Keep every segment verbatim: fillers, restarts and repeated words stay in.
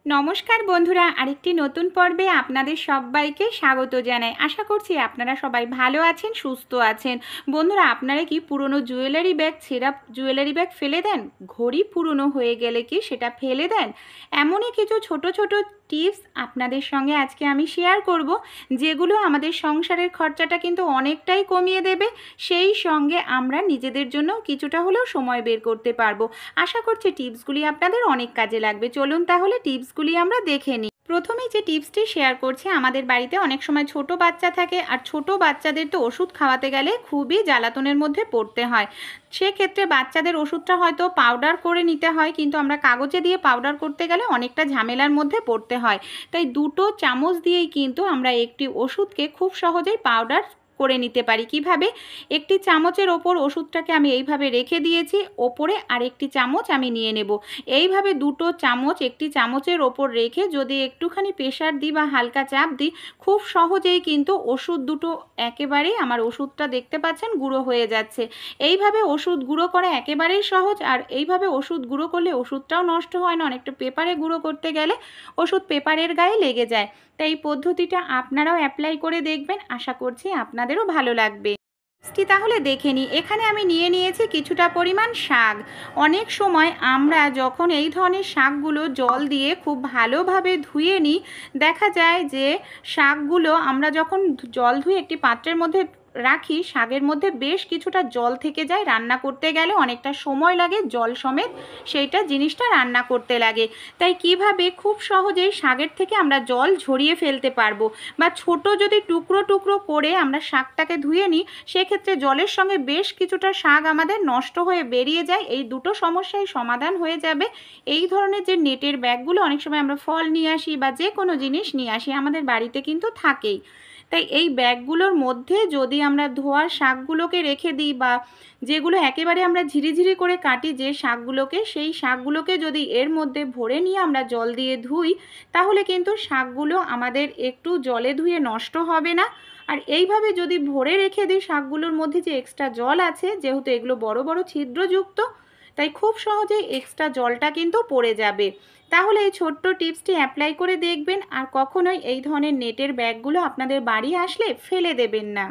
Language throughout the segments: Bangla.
নমস্কার বন্ধুরা, আরেকটি নতুন পর্বে আপনাদের সবাইকে স্বাগত জানাই। আশা করছি আপনারা সবাই ভালো আছেন, সুস্থ আছেন। বন্ধুরা, আপনারা কি পুরনো জুয়েলারি ব্যাগ, ছেঁড়া জুয়েলারি ব্যাগ ফেলে দেন? ঘড়ি পুরনো হয়ে গেলে কি সেটা ফেলে দেন? এমনই কিছু ছোট ছোট টিপস আপনাদের সঙ্গে আজকে আমি শেয়ার করব, যেগুলো আমাদের সংসারের খরচাটা কিন্তু অনেকটাই কমিয়ে দেবে। সেই সঙ্গে আমরা নিজেদের জন্য কিছুটা হলেও সময় বের করতে পারবো। আশা করছি টিপসগুলি আপনাদের অনেক কাজে লাগবে। চলুন তাহলে টিপসগুলি আমরা দেখে নিই। প্রথমেই যে টিপসটি শেয়ার করছি, আমাদের বাড়িতে অনেক সময় ছোট বাচ্চা থাকে, আর ছোট বাচ্চাদের তো ওষুধ খাওয়াতে গেলে খুবই জ্বালাতনের মধ্যে পড়তে হয়। সেক্ষেত্রে বাচ্চাদের ওষুধটা হয়তো পাউডার করে নিতে হয়, কিন্তু আমরা কাগজে দিয়ে পাউডার করতে গেলে অনেকটা ঝামেলার মধ্যে পড়তে হয়। তাই দুটো চামচ দিয়েই কিন্তু আমরা একটি ওষুধকে খুব সহজেই পাউডার করে নিতে পারি। কিভাবে? একটি চামচের ওপর ওষুধটাকে আমি এইভাবে রেখে দিয়েছি, ওপরে আরেকটি চামচ আমি নিয়ে নেব। এইভাবে দুটো চামচ একটি চামচের ওপর রেখে যদি একটুখানি প্রেসার দিই বা হালকা চাপ দিই, খুব সহজেই কিন্তু ওষুধ দুটো একেবারেই, আমার ওষুধটা দেখতে পাচ্ছেন গুঁড়ো হয়ে যাচ্ছে। এইভাবে ওষুধ গুঁড়ো করা একেবারেই সহজ। আর এইভাবে ওষুধ গুঁড়ো করলে ওষুধটাও নষ্ট হয় না। অনেকটা পেপারে গুঁড়ো করতে গেলে ওষুধ পেপারের গায়ে লেগে যায়। তাই এই পদ্ধতিটা আপনারাও অ্যাপ্লাই করে দেখবেন, আশা করছি আপনাদেরও ভালো লাগবে। তাহলে দেখে নিই। এখানে আমি নিয়ে নিয়েছি কিছুটা পরিমাণ শাক। অনেক সময় আমরা যখন এই ধরনের শাকগুলো জল দিয়ে খুব ভালোভাবে ধুয়ে নিই, দেখা যায় যে শাকগুলো আমরা যখন জল ধুয়ে একটি পাত্রের মধ্যে রাখি, শাকের মধ্যে বেশ কিছুটা জল থেকে যায়। রান্না করতে গেলে অনেকটা সময় লাগে, জল সমেত সেইটা জিনিসটা রান্না করতে লাগে। তাই কিভাবে খুব সহজেই শাকের থেকে আমরা জল ঝরিয়ে ফেলতে পারবো, বা ছোট যদি টুকরো টুকরো করে আমরা শাকটাকে ধুয়ে নিই, সেক্ষেত্রে জলের সঙ্গে বেশ কিছুটা শাক আমাদের নষ্ট হয়ে বেরিয়ে যায়। এই দুটো সমস্যাই সমাধান হয়ে যাবে। এই ধরনের যে নেটের ব্যাগগুলো অনেক সময় আমরা ফল নিয়ে আসি বা যে কোনো জিনিস নিয়ে আসি, আমাদের বাড়িতে কিন্তু থাকেই। তাই এই ব্যাগগুলোর মধ্যে যদি আমরা ধোয়া শাকগুলোকে রেখে দিই, বা যেগুলো একেবারে আমরা ঝিরিঝিরি করে কাটি যে শাকগুলোকে, সেই শাকগুলোকে যদি এর মধ্যে ভরে নিয়ে আমরা জল দিয়ে ধুই, তাহলে কিন্তু শাকগুলো আমাদের একটু জলে ধুয়ে নষ্ট হবে না। আর এইভাবে যদি ভরে রেখে দিই শাকগুলোর মধ্যে যে এক্সট্রা জল আছে, যেহেতু এগুলো বড় বড় ছিদ্রযুক্ত, তাই খুব সহজেই এক্সট্রা জলটা কিন্তু পড়ে যাবে। তাহলে এই ছোট্ট টিপসটি অ্যাপ্লাই করে দেখবেন, আর কখনোই এই ধরনের নেটের ব্যাগগুলো আপনাদের বাড়ি আসলে ফেলে দেবেন না।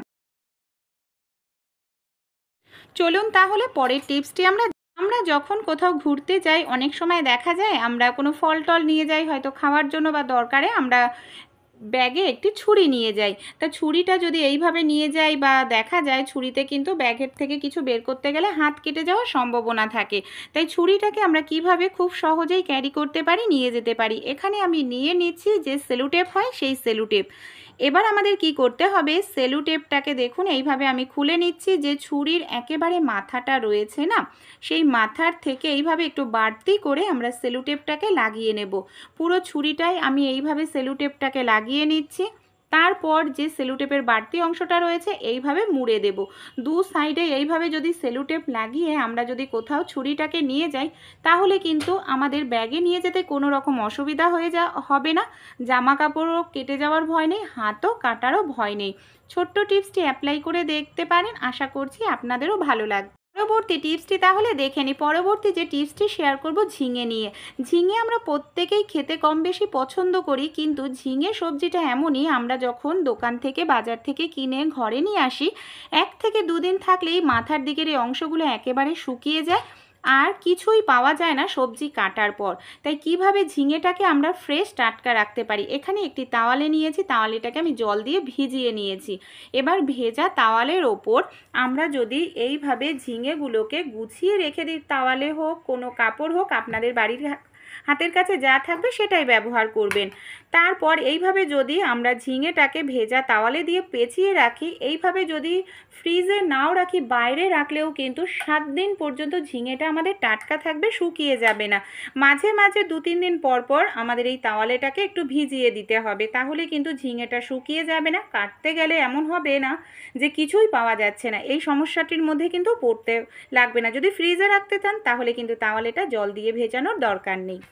চলুন তাহলে পরের টিপসটি আমরা আমরা যখন কোথাও ঘুরতে যাই, অনেক সময় দেখা যায় আমরা কোনো ফল টল নিয়ে যাই হয়তো খাওয়ার জন্য, বা দরকারে আমরা ব্যাগে একটি ছুরি নিয়ে যাই। তা ছুরিটা যদি এইভাবে নিয়ে যাই, বা দেখা যায় ছুরিতে কিন্তু ব্যাগের থেকে কিছু বের করতে গেলে হাত কেটে যাওয়ার সম্ভাবনা থাকে। তাই ছুরিটাকে আমরা কিভাবে খুব সহজেই ক্যারি করতে পারি, নিয়ে যেতে পারি। এখানে আমি নিয়ে নিচ্ছি যে সেলুটেপ হয়, সেই সেলুটেপ। এবার আমাদের কি করতে হবে, সেলুটেপটাকে দেখুন এইভাবে আমি খুলে নিচ্ছি। যে ছুরির একেবারে মাথাটা রয়েছে না, সেই মাথার থেকে এইভাবে একটু বাড়তি করে আমরা সেলুটেপটাকে লাগিয়ে নেব। পুরো ছুরিটাই আমি এইভাবে সেলুটেপটাকে লাগিয়ে নিচ্ছি। তারপর যে সেলুটেপের বাড়তি অংশটা রয়েছে এইভাবে মুড়ে দেব। দু সাইডে এইভাবে যদি সেলুটেপ লাগিয়ে আমরা যদি কোথাও ছুরিটাকে নিয়ে যাই, তাহলে কিন্তু আমাদের ব্যাগে নিয়ে যেতে কোনো রকম অসুবিধা হয়ে যা হবে না। জামা কাপড়ও কেটে যাওয়ার ভয় নেই, হাতও কাটারও ভয় নেই। ছোট্ট টিপসটি অ্যাপ্লাই করে দেখতে পারেন, আশা করছি আপনাদেরও ভালো লাগবে। পরবর্তী টিপসটি তাহলে দেখে নিই। পরবর্তী যে টিপসটি শেয়ার করব ঝিঙে নিয়ে। ঝিঙে আমরা প্রত্যেকেই খেতে কম বেশি পছন্দ করি, কিন্তু ঝিঙে সবজিটা এমনই, আমরা যখন দোকান থেকে বাজার থেকে কিনে ঘরে নিয়ে আসি, এক থেকে দুদিন থাকলেই মাথার দিকের এই অংশগুলো একেবারে শুকিয়ে যায়, আর কিছুই পাওয়া যায় না সবজি কাটার পর। তাই কিভাবে ঝিঙেটাকে আমরা ফ্রেশ টাটকা রাখতে পারি, এখানে একটি তাওয়ালে নিয়েছি, তাওয়ালেটাকে আমি জল দিয়ে ভিজিয়ে নিয়েছি। এবার ভেজা তাওয়ালের ওপর আমরা যদি এইভাবে ঝিঙেগুলোকে গুছিয়ে রেখে দিই, তাওয়ালে হোক কোনো কাপড় হোক, আপনাদের বাড়ির হাতের কাছে যা থাকবে সেটাই ব্যবহার করবেন। তারপর এইভাবে যদি আমরা ঝিঙেটাকে ভেজা তাওয়ালে দিয়ে পেঁচিয়ে রাখি, এইভাবে যদি ফ্রিজে নাও রাখি, বাইরে রাখলেও কিন্তু সাত দিন পর্যন্ত ঝিঙেটা আমাদের টাটকা থাকবে, শুকিয়ে যাবে না। মাঝে মাঝে দু তিন দিন পর পর আমাদের এই তাওয়ালেটাকে একটু ভিজিয়ে দিতে হবে, তাহলে কিন্তু ঝিঙেটা শুকিয়ে যাবে না। কাটতে গেলে এমন হবে না যে কিছুই পাওয়া যাচ্ছে না, এই সমস্যাটির মধ্যে কিন্তু পড়তে লাগবে না। যদি ফ্রিজে রাখতে চান তাহলে কিন্তু তাওয়ালেটা জল দিয়ে ভেজানোর দরকার নেই।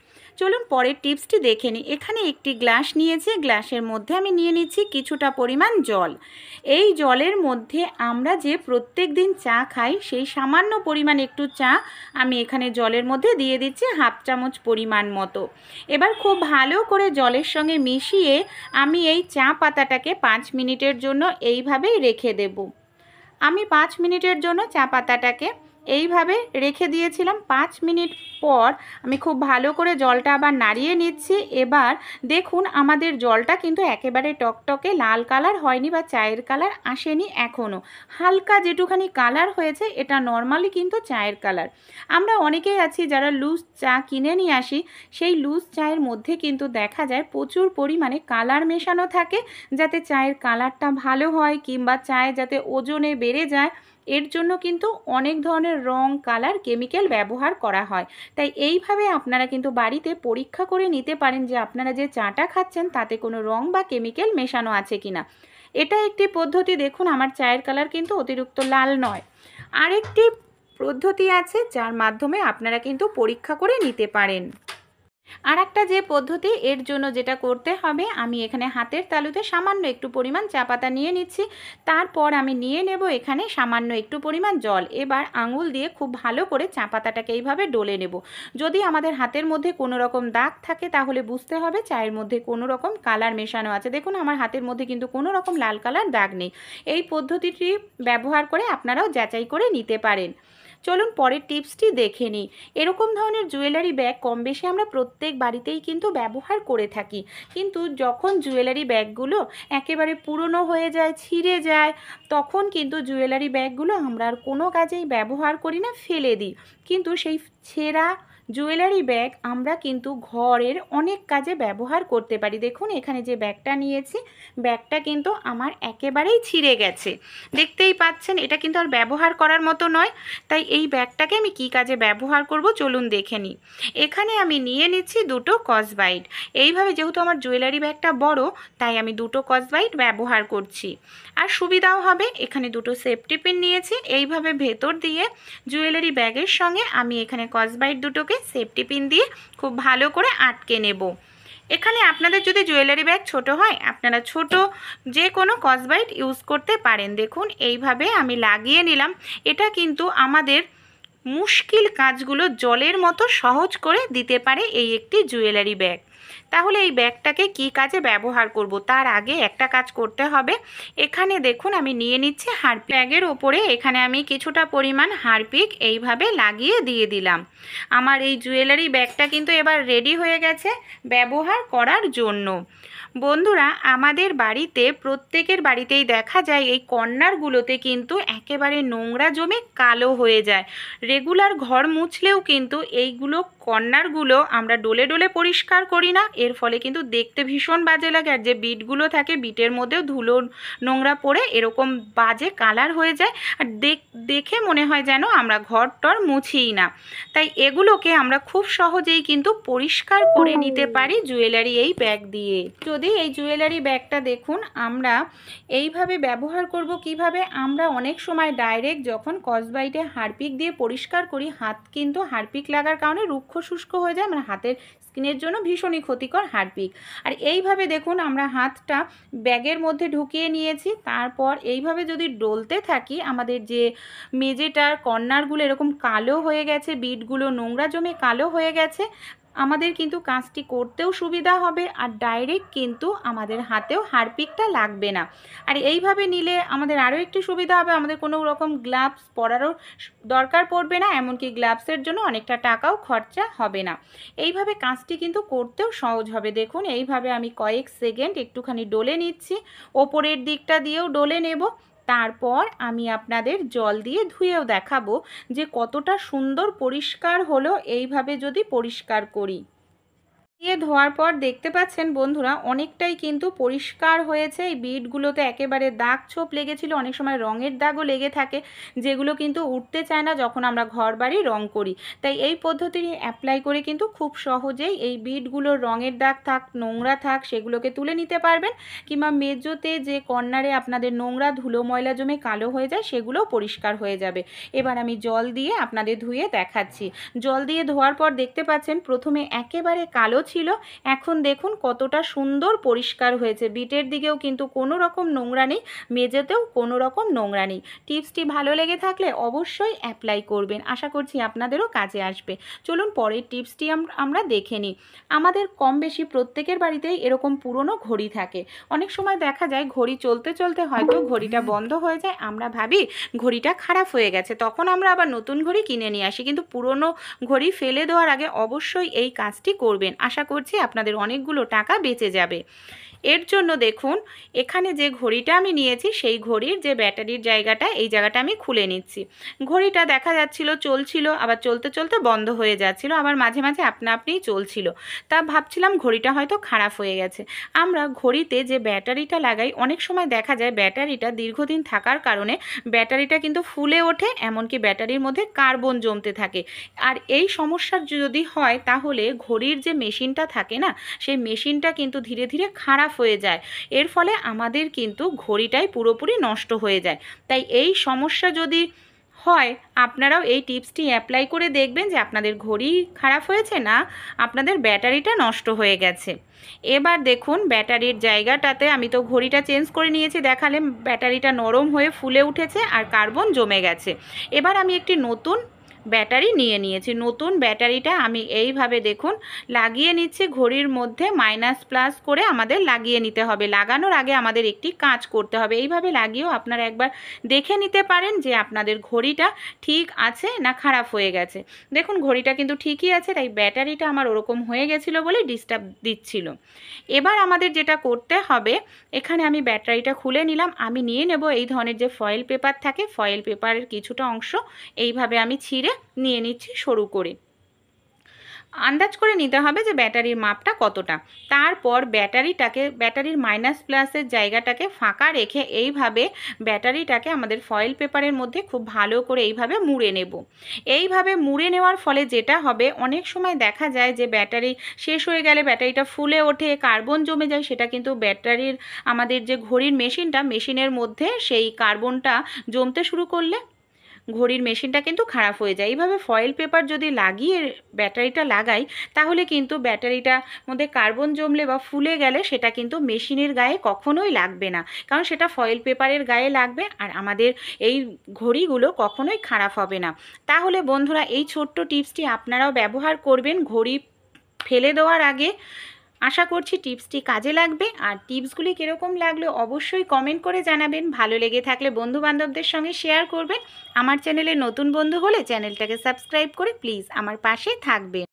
চলুন পরের টিপসটি দেখে নিই। এখানে একটি গ্লাস নিয়েছি, গ্লাসের মধ্যে আমি নিয়ে নিচ্ছি কিছুটা পরিমাণ জল। এই জলের মধ্যে আমরা যে প্রত্যেক দিন চা খাই সেই সামান্য পরিমাণ একটু চা আমি এখানে জলের মধ্যে দিয়ে দিচ্ছি, হাফ চামচ পরিমাণ মতো। এবার খুব ভালো করে জলের সঙ্গে মিশিয়ে আমি এই চা পাতাটাকে পাঁচ মিনিটের জন্য এইভাবেই রেখে দেব। আমি পাঁচ মিনিটের জন্য চা পাতাটাকে এইভাবে রেখে দিয়েছিলাম। পাঁচ মিনিট পর আমি খুব ভালো করে জলটা আবার নাড়িয়ে নিচ্ছি। এবার দেখুন আমাদের জলটা কিন্তু একেবারে টকটকে লাল কালার হয়নি বা চায়ের কালার আসেনি এখনও। হালকা যেটুখানি কালার হয়েছে এটা নর্মালি কিন্তু চায়ের কালার। আমরা অনেকেই আছি যারা লুজ চা কিনে নিয়ে আসি, সেই লুজ চায়ের মধ্যে কিন্তু দেখা যায় প্রচুর পরিমাণে কালার মেশানো থাকে, যাতে চায়ের কালারটা ভালো হয় কিংবা চায়ে যাতে ওজনে বেড়ে যায়, এর জন্য কিন্তু অনেক ধরনের রং, কালার, কেমিক্যাল ব্যবহার করা হয়। তাই এইভাবে আপনারা কিন্তু বাড়িতে পরীক্ষা করে নিতে পারেন যে আপনারা যে চাটা খাচ্ছেন তাতে কোনো রং বা কেমিক্যাল মেশানো আছে কিনা। এটা একটি পদ্ধতি। দেখুন আমার চায়ের কালার কিন্তু অতিরিক্ত লাল নয়। আরেকটি পদ্ধতি আছে যার মাধ্যমে আপনারা কিন্তু পরীক্ষা করে নিতে পারেন। আর একটা যে পদ্ধতি, এর জন্য যেটা করতে হবে, আমি এখানে হাতের তালুতে সামান্য একটু পরিমাণ চা পাতা নিয়ে নিচ্ছি। তারপর আমি নিয়ে নেব এখানে সামান্য একটু পরিমাণ জল। এবার আঙুল দিয়ে খুব ভালো করে চা পাতাটাকে এইভাবে ডলে নেব। যদি আমাদের হাতের মধ্যে কোনো রকম দাগ থাকে তাহলে বুঝতে হবে চায়ের মধ্যে কোনো রকম কালার মেশানো আছে। দেখুন আমার হাতের মধ্যে কিন্তু কোনো রকম লাল কালার দাগ নেই। এই পদ্ধতিটি ব্যবহার করে আপনারাও যাচাই করে নিতে পারেন। চলুন পরের টিপসটি দেখে নিই। এরকম ধরনের জুয়েলারি ব্যাগ কম বেশি আমরা প্রত্যেক বাড়িতেই কিন্তু ব্যবহার করে থাকি, কিন্তু যখন জুয়েলারি ব্যাগগুলো একেবারে পুরনো হয়ে যায়, ছিঁড়ে যায়, তখন কিন্তু জুয়েলারি ব্যাগগুলো আমরা আর কোনো কাজেই ব্যবহার করি না, ফেলে দিই। কিন্তু সেই ছেঁড়া জুয়েলারি ব্যাগ আমরা কিন্তু ঘরের অনেক কাজে ব্যবহার করতে পারি। দেখুন এখানে যে ব্যাগটা নিয়েছি, ব্যাগটা কিন্তু আমার একেবারেই ছিঁড়ে গেছে, দেখতেই পাচ্ছেন। এটা কিন্তু আর ব্যবহার করার মতো নয়। তাই এই ব্যাগটাকে আমি কি কাজে ব্যবহার করব চলুন দেখে নিই। এখানে আমি নিয়ে নিচ্ছি দুটো স্কচব্রাইট। এইভাবে যেহেতু আমার জুয়েলারি ব্যাগটা বড়, তাই আমি দুটো স্কচব্রাইট ব্যবহার করছি। আর সুবিধাও হবে, এখানে দুটো সেফটি পিন নিয়েছি। এইভাবে ভেতর দিয়ে জুয়েলারি ব্যাগের সঙ্গে আমি এখানে স্কচব্রাইট দুটোকে সেফটি পিন দিয়ে খুব ভালো করে আটকে নেব। এখানে আপনাদের যদি জুয়েলারি ব্যাগ ছোট হয়, আপনারা ছোট যে কোনো স্কচব্রাইট ইউজ করতে পারেন। দেখুন এইভাবে আমি লাগিয়ে নিলাম। এটা কিন্তু আমাদের মুশকিল কাজগুলো জলের মতো সহজ করে দিতে পারে এই একটি জুয়েলারি ব্যাগ। তাহলে এই ব্যাগটাকে কি কাজে ব্যবহার করব তার আগে একটা কাজ করতে হবে। এখানে দেখুন আমি নিয়ে নিচ্ছি হারপিক। ব্যাগের ওপরে এখানে আমি কিছুটা পরিমাণ হারপিক এইভাবে লাগিয়ে দিয়ে দিলাম। আমার এই জুয়েলারি ব্যাগটা কিন্তু এবার রেডি হয়ে গেছে ব্যবহার করার জন্য। বন্ধুরা আমাদের বাড়িতে প্রত্যেকের বাড়িতেই দেখা যায় এই কর্নারগুলোতে কিন্তু একেবারে নোংরা জমে কালো হয়ে যায়। রেগুলার ঘর মুছলেও কিন্তু এইগুলো কর্নারগুলো আমরা ডলে ডলে পরিষ্কার করি না, এর ফলে কিন্তু দেখতে ভীষণ বাজে লাগে। আর যে বিটগুলো থাকে বিটের মধ্যেও ধুলো নোংরা পড়ে এরকম বাজে কালার হয়ে যায়, আর দেখে মনে হয় যেন আমরা ঘর টর মুছিই না। তাই এগুলোকে আমরা খুব সহজেই কিন্তু পরিষ্কার করে নিতে পারি জুয়েলারি এই ব্যাগ দিয়ে। যদি এই জুয়েলারি ব্যাগটা দেখুন আমরা এইভাবে ব্যবহার করব কিভাবে। আমরা অনেক সময় ডাইরেক্ট যখন স্কচব্রাইটে হারপিক দিয়ে পরিষ্কার করি, হাত কিন্তু হারপিক লাগার কারণে রুক্ষ শুষ্ক হয়ে যায়, মানে হাতের স্কিনের জন্য ভীষণই ক্ষতিকর হারপিক। আর এইভাবে দেখুন আমরা হাতটা ব্যাগের মধ্যে ঢুকিয়ে নিয়েছি। তারপর এইভাবে যদি ডলতে থাকি, আমাদের যে মেঝেটার কর্নারগুলো এরকম কালো হয়ে গেছে, বিটগুলো নোংরা জমে কালো হয়ে গেছে, আমাদের কিন্তু কাজটি করতেও সুবিধা হবে, আর ডাইরেক্ট কিন্তু আমাদের হাতেও হারপিকটা লাগবে না। আর এইভাবে নিলে আমাদের আরও একটি সুবিধা হবে, আমাদের কোনো রকম গ্লাভস পরারও দরকার পড়বে না, এমনকি গ্লাভসের জন্য অনেকটা টাকাও খরচা হবে না। এইভাবে কাজটি কিন্তু করতেও সহজ হবে। দেখুন এইভাবে আমি কয়েক সেকেন্ড একটুখানি ডলে নিচ্ছি, ওপরের দিকটা দিয়েও ডলে নেব। তারপর আমি আপনাদের জল দিয়ে ধুয়েও দেখাবো যে কতটা সুন্দর পরিষ্কার হলো এইভাবে যদি পরিষ্কার করি। দিয়ে ধোয়ার পর দেখতে পাচ্ছেন বন্ধুরা অনেকটাই কিন্তু পরিষ্কার হয়েছে। এই বিটগুলোতে একেবারে দাগ ছোপ লেগেছিল, অনেক সময় রঙের দাগও লেগে থাকে, যেগুলো কিন্তু উঠতে চায় না যখন আমরা ঘর বাড়ি রং করি। তাই এই পদ্ধতিটি অ্যাপ্লাই করে কিন্তু খুব সহজেই এই বিটগুলোর রঙের দাগ থাক, নোংরা থাক, সেগুলোকে তুলে নিতে পারবেন। কিংবা মেজোতে যে কর্নারে আপনাদের নোংরা ধুলো ময়লা জমে কালো হয়ে যায়, সেগুলোও পরিষ্কার হয়ে যাবে। এবার আমি জল দিয়ে আপনাদের ধুয়ে দেখাচ্ছি। জল দিয়ে ধোয়ার পর দেখতে পাচ্ছেন প্রথমে একেবারে কালো ছিল, এখন দেখুন কতটা সুন্দর পরিষ্কার হয়েছে। বিটের দিকেও কিন্তু কোনো রকম নোংরা নেই, মেঝেতেও কোনো রকম নোংরা নেই। টিপসটি ভালো লেগে থাকলে অবশ্যই অ্যাপ্লাই করবেন, আশা করছি আপনাদেরও কাজে আসবে। চলুন পরের টিপসটি আমরা দেখে নিই। আমাদের কম বেশি প্রত্যেকের বাড়িতেই এরকম পুরনো ঘড়ি থাকে। অনেক সময় দেখা যায় ঘড়ি চলতে চলতে হয়তো ঘড়িটা বন্ধ হয়ে যায়, আমরা ভাবি ঘড়িটা খারাপ হয়ে গেছে, তখন আমরা আবার নতুন ঘড়ি কিনে নিয়ে আসি। কিন্তু পুরনো ঘড়ি ফেলে দেওয়ার আগে অবশ্যই এই কাজটি করবেন, আশা করছি আপনাদের অনেকগুলো টাকা বেঁচে যাবে। এর জন্য দেখুন এখানে যে ঘড়িটা আমি নিয়েছি সেই ঘড়ির যে ব্যাটারির জায়গাটা, এই জায়গাটা আমি খুলে নিচ্ছি। ঘড়িটা দেখা যাচ্ছিল চলছিল, আবার চলতে চলতে বন্ধ হয়ে যাচ্ছিল, আবার মাঝে মাঝে আপনা আপনিই চলছিল। তা ভাবছিলাম ঘড়িটা হয়তো খারাপ হয়ে গেছে। আমরা ঘড়িতে যে ব্যাটারিটা লাগাই, অনেক সময় দেখা যায় ব্যাটারিটা দীর্ঘদিন থাকার কারণে ব্যাটারিটা কিন্তু ফুলে ওঠে, এমনকি ব্যাটারির মধ্যে কার্বন জমতে থাকে। আর এই সমস্যা যদি হয় তাহলে ঘড়ির যে মেশিনটা থাকে না, সেই মেশিনটা কিন্তু ধীরে ধীরে খারাপ হয়ে যায়। এর ফলে আমাদের কিন্তু ঘড়িটাই পুরোপুরি নষ্ট হয়ে যায়। তাই এই সমস্যা যদি হয়, আপনারাও এই টিপসটি অ্যাপ্লাই করে দেখবেন যে আপনাদের ঘড়ি খারাপ হয়েছে না আপনাদের ব্যাটারিটা নষ্ট হয়ে গেছে। এবার দেখুন ব্যাটারির জায়গাটাতে আমি তো ঘড়িটা চেঞ্জ করে নিয়েছি, দেখালে ব্যাটারিটা নরম হয়ে ফুলে উঠেছে আর কার্বন জমে গেছে। এবার আমি একটি নতুন ব্যাটারি নিয়ে নিয়েছি। নতুন ব্যাটারিটা আমি এইভাবে দেখুন লাগিয়ে নিচ্ছি। ঘড়ির মধ্যে মাইনাস প্লাস করে আমাদের লাগিয়ে নিতে হবে। লাগানোর আগে আমাদের একটি কাজ করতে হবে। এইভাবে লাগিয়েও আপনারা একবার দেখে নিতে পারেন যে আপনাদের ঘড়িটা ঠিক আছে না খারাপ হয়ে গেছে। দেখুন ঘড়িটা কিন্তু ঠিকই আছে, তাই ব্যাটারিটা আমার ওরকম হয়ে গেছিলো বলে ডিস্টার্ব দিচ্ছিল। এবার আমাদের যেটা করতে হবে, এখানে আমি ব্যাটারিটা খুলে নিলাম। আমি নিয়ে নেব এই ধরনের যে ফয়েল পেপার থাকে, ফয়েল পেপারের কিছুটা অংশ এইভাবে আমি ছিঁড়ে নিয়ে নিচ্ছি সরু করে। আন্দাজ করে নিতে হবে যে ব্যাটারির মাপটা কতটা। তারপর ব্যাটারিটাকে, ব্যাটারির মাইনাস প্লাসের জায়গাটাকে ফাঁকা রেখে এইভাবে ব্যাটারিটাকে আমাদের ফয়েল পেপারের মধ্যে খুব ভালো করে এইভাবে মুড়ে নেব। এইভাবে মুড়ে নেওয়ার ফলে যেটা হবে, অনেক সময় দেখা যায় যে ব্যাটারি শেষ হয়ে গেলে ব্যাটারিটা ফুলে ওঠে, কার্বন জমে যায়, সেটা কিন্তু ব্যাটারির আমাদের যে ঘড়ির মেশিনটা, মেশিনের মধ্যে সেই কার্বনটা জমতে শুরু করলে ঘড়ির মেশিনটা কিন্তু খারাপ হয়ে যায়। এইভাবে ফয়েল পেপার যদি লাগিয়ে ব্যাটারিটা লাগাই, তাহলে কিন্তু ব্যাটারিটার মধ্যে কার্বন জমলে বা ফুলে গেলে সেটা কিন্তু মেশিনের গায়ে কখনোই লাগবে না, কারণ সেটা ফয়েল পেপারের গায়ে লাগবে, আর আমাদের এই ঘড়িগুলো কখনোই খারাপ হবে না। তাহলে বন্ধুরা এই ছোট্ট টিপসটি আপনারাও ব্যবহার করবেন ঘড়ি ফেলে দেওয়ার আগে। আশা করছি টিপসটি কাজে লাগবে। আর টিপসগুলি কীরকম লাগলো অবশ্যই কমেন্ট করে জানাবেন। ভালো লেগে থাকলে বন্ধুবান্ধবদের সঙ্গে শেয়ার করবেন। আমার চ্যানেলে নতুন বন্ধু হলে চ্যানেলটাকে সাবস্ক্রাইব করে প্লিজ আমার পাশে থাকবেন।